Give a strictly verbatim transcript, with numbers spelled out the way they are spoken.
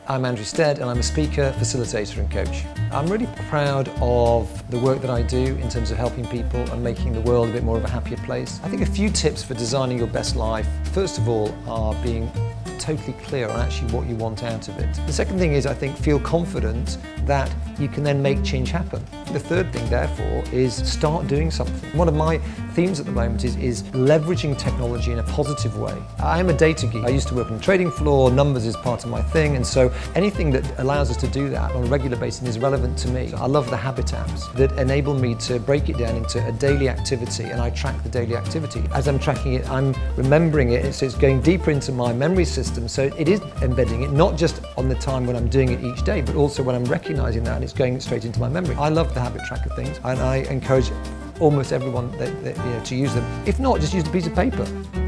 I'm Andrew Stead and I'm a speaker, facilitator and coach. I'm really proud of the work that I do in terms of helping people and making the world a bit more of a happier place. I think a few tips for designing your best life, first of all, are being totally clear on actually what you want out of it. The second thing is, I think, feel confident that you can then make change happen. The third thing, therefore, is start doing something. One of my themes at the moment is, is leveraging technology in a positive way. I am a data geek. I used to work on the trading floor, numbers is part of my thing, and so anything that allows us to do that on a regular basis is relevant to me. I love the habit apps that enable me to break it down into a daily activity, and I track the daily activity. As I'm tracking it, I'm remembering it, so it's going deeper into my memory system, so it is embedding it, not just on the time when I'm doing it each day, but also when I'm recognizing that and it's going straight into my memory. I love the habit tracker things, and I encourage almost everyone that, that, you know, to use them. If not, just use a piece of paper.